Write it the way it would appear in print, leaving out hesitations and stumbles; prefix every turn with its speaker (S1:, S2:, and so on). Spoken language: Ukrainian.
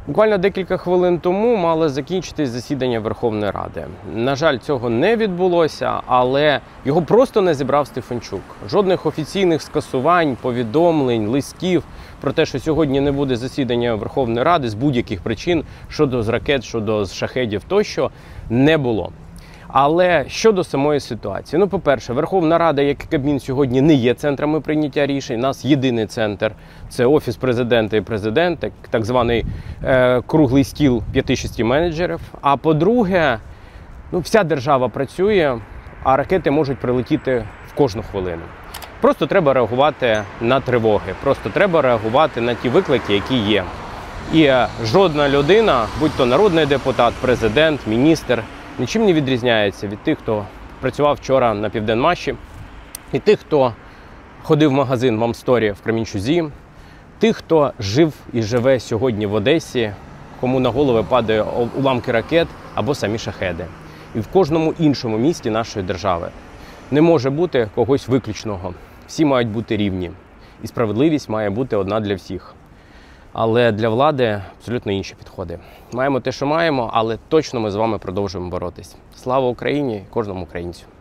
S1: Буквально декілька хвилин тому мало закінчитись засідання Верховної Ради. На жаль, цього не відбулося, але його просто не зібрав Стефанчук. Жодних офіційних скасувань, повідомлень, листів про те, що сьогодні не буде засідання Верховної Ради з будь-яких причин, щодо з ракет, щодо з шахедів тощо, не було. Але щодо самої ситуації, по-перше, Верховна Рада, як і Кабмін, сьогодні не є центрами прийняття рішень. У нас єдиний центр – це Офіс Президента і Президента, так званий круглий стіл 5-6 менеджерів. А по-друге, вся держава працює, а ракети можуть прилетіти в кожну хвилину. Просто треба реагувати на тривоги, просто треба реагувати на ті виклики, які є. І жодна людина, будь-то народний депутат, президент, міністр, нічим не відрізняється від тих, хто працював вчора на Південмаші, і тих, хто ходив в магазин в Амсторі в Кременчузі, тих, хто жив і живе сьогодні в Одесі, кому на голови падають уламки ракет або самі шахеди. І в кожному іншому місті нашої держави не може бути когось виключного. Всі мають бути рівні. І справедливість має бути одна для всіх. Але для влади абсолютно інші підходи. Маємо те, що маємо, але точно ми з вами продовжуємо боротись. Слава Україні, кожному українцю!